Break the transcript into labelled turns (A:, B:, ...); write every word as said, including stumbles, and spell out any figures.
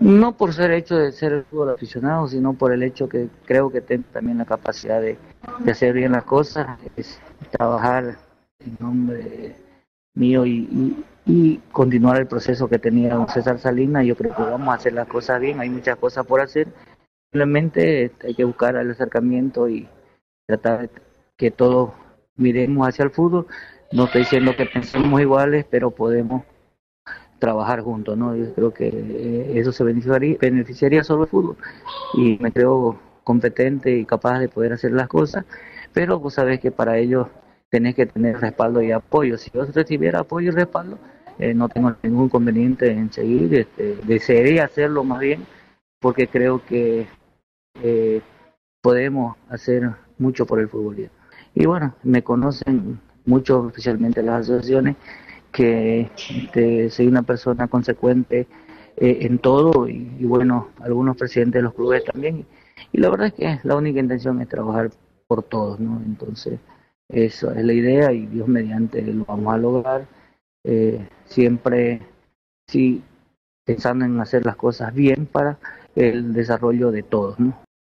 A: No por ser hecho de ser fútbol aficionado, sino por el hecho que creo que tengo también la capacidad de, de hacer bien las cosas, es trabajar en nombre mío y, y, y continuar el proceso que tenía don César Salinas. Yo creo que vamos a hacer las cosas bien, hay muchas cosas por hacer, simplemente hay que buscar el acercamiento y tratar de que todos miremos hacia el fútbol. No estoy diciendo que pensemos iguales, pero podemos trabajar juntos, ¿no? Yo creo que eh, eso se beneficiaría, beneficiaría solo el fútbol y me creo competente y capaz de poder hacer las cosas, pero vos sabés que para ello tenés que tener respaldo y apoyo. Si yo recibiera apoyo y respaldo, eh, no tengo ningún inconveniente en seguir, este, desearía hacerlo más bien, porque creo que eh, podemos hacer mucho por el fútbol. Y bueno, me conocen mucho, especialmente las asociaciones, que este, soy una persona consecuente eh, en todo y, y bueno, algunos presidentes de los clubes también. Y la verdad es que la única intención es trabajar por todos, ¿no? Entonces, eso es la idea y Dios mediante lo vamos a lograr. Eh, siempre, sí, pensando en hacer las cosas bien para el desarrollo de todos, ¿no?